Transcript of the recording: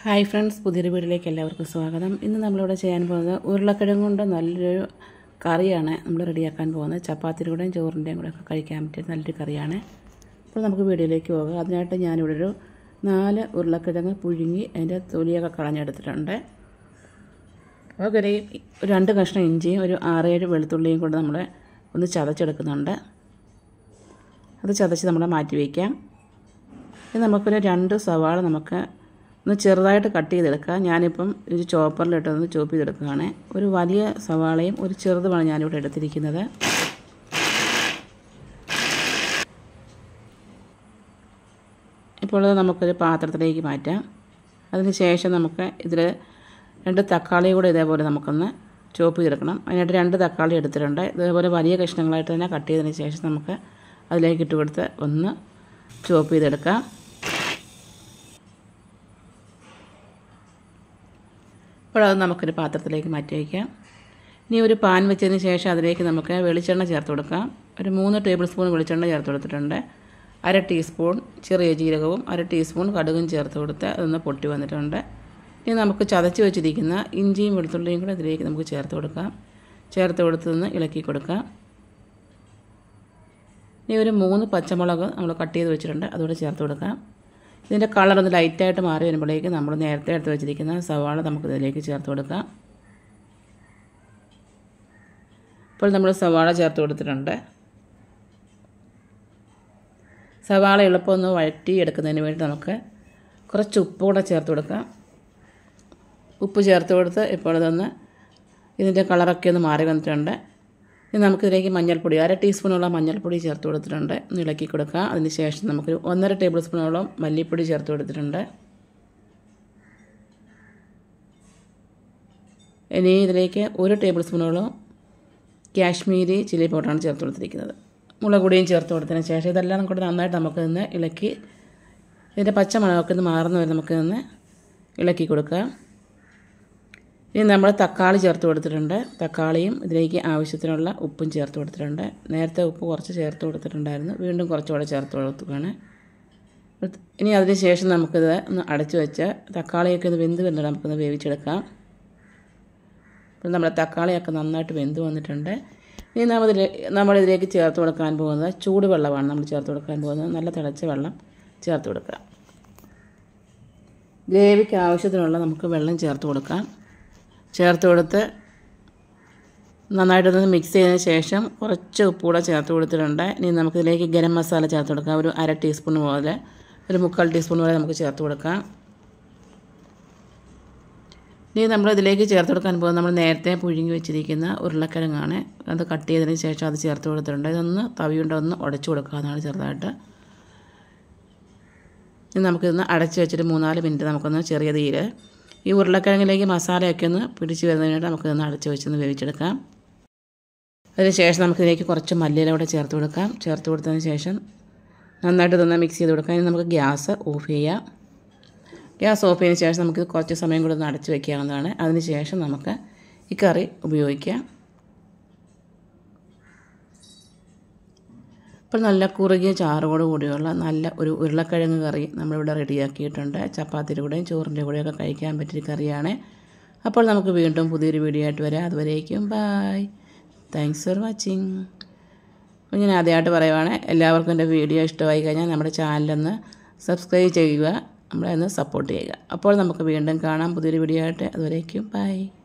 Hi friends, പുതിയൊരു വീഡിയോയിലേക്ക് എല്ലാവർക്കും സ്വാഗതം. ഇന്ന് നമ്മളിവിടെ ചെയ്യാൻ പോകുന്നത് ഉരുളക്കിഴങ്ങ് കൊണ്ട് നല്ലൊരു കറിയാണ് നമ്മൾ റെഡിയാക്കാൻ പോകുന്നത്. ചപ്പാത്തിയുടെ കൂടെയും ചോറിൻ്റെയും കൂടെ ഒക്കെ കഴിക്കാൻ പറ്റിയ നല്ലൊരു കറിയാണ്. അപ്പോൾ നമുക്ക് വീഡിയോയിലേക്ക് പോകാം. അതിനായിട്ട് ഞാനിവിടെ ഒരു 4 ഉരുളക്കിഴങ്ങ് പുഴുങ്ങി അതിൻ്റെ തൊലിയൊക്കെ കളഞ്ഞെടുത്തിട്ടുണ്ട്. ഒരു 2 കഷ്ണം ഇഞ്ചിയും ഒരു 6-7 വെളുത്തുള്ളിയും കൊണ്ട് നമ്മൾ ഒന്ന് ചതച്ചെടുക്കുന്നുണ്ട്. അത് ചതച്ച് നമ്മൾ മാറ്റി വയ്ക്കാം. ഇനി നമുക്കൊരു 2 സവാള നമുക്ക് ഒന്ന് ചെറുതായിട്ട് കട്ട് ചെയ്തെടുക്കുക. ഞാനിപ്പം ഒരു ചോപ്പറിലിട്ടൊന്ന് ചോപ്പ് ചെയ്തെടുക്കുകയാണ്. ഒരു വലിയ സവാളയും ഒരു ചെറുതുമാണ് ഞാനിവിടെ എടുത്തിരിക്കുന്നത്. ഇപ്പോൾ അത് നമുക്കൊരു പാത്രത്തിലേക്ക് മാറ്റാം. അതിന് ശേഷം നമുക്ക് ഇതിൽ 2 തക്കാളി കൂടെ ഇതേപോലെ നമുക്കൊന്ന് ചോപ്പ് ചെയ്തെടുക്കണം. അതിനായിട്ട് 2 തക്കാളി എടുത്തിട്ടുണ്ട്. ഇതേപോലെ വലിയ കഷ്ണങ്ങളായിട്ട് തന്നെ കട്ട് ചെയ്തതിന് ശേഷം നമുക്ക് അതിലേക്ക് ഇട്ട് കൊടുത്ത് ഒന്ന് ചോപ്പ് ചെയ്തെടുക്കാം. അപ്പോൾ അത് നമുക്കൊരു പാത്രത്തിലേക്ക് മാറ്റി വയ്ക്കാം. ഇനി ഒരു പാൻ വെച്ചതിന് ശേഷം അതിലേക്ക് നമുക്ക് വെളിച്ചെണ്ണ ചേർത്ത് കൊടുക്കാം. ഒരു 3 ടേബിൾ സ്പൂൺ വെളിച്ചെണ്ണ ചേർത്ത് കൊടുത്തിട്ടുണ്ട്. 1/2 ടീസ്പൂൺ ചെറിയ ജീരകവും 1/2 ടീസ്പൂൺ കടുകും ചേർത്ത് കൊടുത്ത് അതൊന്ന് പൊട്ടി വന്നിട്ടുണ്ട്. ഇനി നമുക്ക് ചതച്ച് വെച്ചിരിക്കുന്ന ഇഞ്ചിയും വെളുത്തുള്ളിയും കൂടെ ഇതിലേക്ക് നമുക്ക് ചേർത്ത് കൊടുക്കാം. ചേർത്ത് കൊടുത്തൊന്ന് ഇളക്കി കൊടുക്കാം. ഇനി ഒരു 3 പച്ചമുളക് നമ്മൾ കട്ട് ചെയ്ത് വെച്ചിട്ടുണ്ട്, അതുകൂടെ ചേർത്ത് കൊടുക്കാം. ഇതിൻ്റെ കളറൊന്ന് ലൈറ്റായിട്ട് മാറി വരുമ്പോഴേക്ക് നമ്മൾ നേരത്തെ എടുത്ത് വെച്ചിരിക്കുന്ന സവാള നമുക്കിതിലേക്ക് ചേർത്ത് കൊടുക്കാം. ഇപ്പോൾ നമ്മൾ സവാള ചേർത്ത് കൊടുത്തിട്ടുണ്ട്. സവാള എളുപ്പമൊന്ന് വഴറ്റി എടുക്കുന്നതിന് വേണ്ടി നമുക്ക് കുറച്ച് ഉപ്പ് കൂടെ ചേർത്ത് കൊടുക്കാം. ഉപ്പ് ചേർത്ത് കൊടുത്ത് ഇപ്പോൾ ഇതൊന്ന് ഇതിൻ്റെ കളറൊക്കെ ഒന്ന് മാറി വന്നിട്ടുണ്ട്. ഇനി നമുക്കിതിലേക്ക് മഞ്ഞൾപ്പൊടി 1/2 ടീസ്പൂണോളം മഞ്ഞൾപ്പൊടി ചേർത്ത് കൊടുത്തിട്ടുണ്ട്. ഒന്ന് ഇളക്കി കൊടുക്കുക. അതിന് ശേഷം നമുക്കൊരു 1.5 ടേബിൾ സ്പൂണോളം മല്ലിപ്പൊടി ചേർത്ത് കൊടുത്തിട്ടുണ്ട്. ഇനി ഇതിലേക്ക് 1 ടേബിൾ സ്പൂണോളം കാശ്മീരി ചില്ലി പൗഡറാണ് ചേർത്ത് കൊടുത്തിരിക്കുന്നത്. മുളക് പൊടിയും ചേർത്ത് കൊടുത്തതിന് ശേഷം ഇതെല്ലാം കൂടി നന്നായിട്ട് നമുക്കിന്ന് ഇളക്കി ഇതിൻ്റെ പച്ചമണമൊക്കെ ഒന്ന് മാറുന്ന വരെ നമുക്കിന്ന് ഇളക്കി കൊടുക്കുക. ഇനി നമ്മൾ തക്കാളി ചേർത്ത് കൊടുത്തിട്ടുണ്ട്. തക്കാളിയും ഇതിലേക്ക് ആവശ്യത്തിനുള്ള ഉപ്പും ചേർത്ത് കൊടുത്തിട്ടുണ്ട്. നേരത്തെ ഉപ്പ് കുറച്ച് ചേർത്ത് കൊടുത്തിട്ടുണ്ടായിരുന്നു, വീണ്ടും കുറച്ചുകൂടെ ചേർത്ത് കൊടുക്കുകയാണ്. ഇനി അതിന് ശേഷം നമുക്കിത് ഒന്ന് അടച്ചു വെച്ച് തക്കാളിയൊക്കെ ഒന്ന് വെന്ത് വന്നിട്ട് നമുക്കൊന്ന് വേവിച്ചെടുക്കാം. അപ്പോൾ നമ്മുടെ തക്കാളിയൊക്കെ നന്നായിട്ട് വെന്ത് വന്നിട്ടുണ്ട്. ഇനി നമ്മളിതിലേക്ക് ചേർത്ത് കൊടുക്കാൻ പോകുന്നത് ചൂടുവെള്ളമാണ് നമ്മൾ ചേർത്ത് കൊടുക്കാൻ പോകുന്നത്. നല്ല തിളച്ച വെള്ളം ചേർത്ത് കൊടുക്കുക. ഗ്രേവിക്ക് ആവശ്യത്തിനുള്ള നമുക്ക് വെള്ളം ചേർത്ത് കൊടുക്കാം. ചേർത്ത് കൊടുത്ത് നന്നായിട്ടൊന്ന് മിക്സ് ചെയ്തതിന് ശേഷം കുറച്ച് ഉപ്പ് കൂടെ ചേർത്ത് കൊടുത്തിട്ടുണ്ട്. ഇനി നമുക്കിതിലേക്ക് ഗരം മസാല ചേർത്ത് കൊടുക്കാം. ഒരു 1/2 ടീസ്പൂൺ പോലെ, ഒരു 3/4 ടീസ്പൂൺ പോലെ നമുക്ക് ചേർത്ത് കൊടുക്കാം. ഇനി നമ്മളിതിലേക്ക് ചേർത്ത് കൊടുക്കാൻ പോകുന്നത് നമ്മൾ നേരത്തെ പുഴുങ്ങി വെച്ചിരിക്കുന്ന ഉരുളക്കിഴങ്ങാണ്. അത് കട്ട് ചെയ്തതിന് ശേഷം അത് ചേർത്ത് കൊടുത്തിട്ടുണ്ട്. ഇതൊന്ന് തവിയുണ്ട് ഒന്ന് ഉടച്ചു കൊടുക്കാവുന്നതാണ് ചെറുതായിട്ട്. ഇനി നമുക്കിതൊന്ന് അടച്ച് വെച്ചിട്ട് 3-4 മിനിറ്റ് നമുക്കൊന്ന് ചെറിയ തീയിൽ ഈ ഉരുളക്കിഴങ്ങിലേക്ക് മസാലയൊക്കെ ഒന്ന് പിടിച്ച് വരുന്നതിനായിട്ട് നമുക്കിതൊന്ന് അടച്ച് വെച്ചൊന്ന് വേവിച്ചെടുക്കാം. അതിനുശേഷം നമുക്കിതിലേക്ക് കുറച്ച് മല്ലിയില കൂടെ ചേർത്ത് കൊടുക്കാം. ചേർത്ത് കൊടുത്തതിന് ശേഷം നന്നായിട്ട് ഇതൊന്ന് മിക്സ് ചെയ്ത് കൊടുക്കാം. ഇനി നമുക്ക് ഗ്യാസ് ഓഫ് ചെയ്യാം. ഗ്യാസ് ഓഫ് ചെയ്തതിന് ശേഷം നമുക്ക് കുറച്ച് സമയം കൂടെ ഒന്ന് അടച്ച് വയ്ക്കാവുന്നതാണ്. അതിന് ശേഷം നമുക്ക് ഈ കറി ഉപയോഗിക്കാം. ഇപ്പോൾ നല്ല കുറുകിയ ചാറോട് കൂടിയുള്ള നല്ല ഒരു ഉരുളക്കിഴങ്ങ് കറി നമ്മളിവിടെ റെഡിയാക്കിയിട്ടുണ്ട്. ചപ്പാത്തിയുടെ കൂടെയും ചോറിൻ്റെ കൂടെയൊക്കെ കഴിക്കാൻ പറ്റിയ കറിയാണ്. അപ്പോൾ നമുക്ക് വീണ്ടും പുതിയൊരു വീഡിയോ ആയിട്ട് വരാം. അതുവരേക്കും ബായ്. Thanks for watching. അപ്പോൾ ഞാൻ ആദ്യമായിട്ട് പറയുവാണ്, എല്ലാവർക്കും എൻ്റെ വീഡിയോ ഇഷ്ടമായി കഴിഞ്ഞാൽ നമ്മുടെ ചാനലൊന്ന് സബ്സ്ക്രൈബ് ചെയ്യുക, നമ്മളെ ഒന്ന് സപ്പോർട്ട് ചെയ്യുക. അപ്പോൾ നമുക്ക് വീണ്ടും കാണാം പുതിയൊരു വീഡിയോ ആയിട്ട്. അതുവരേക്കും ബായ്.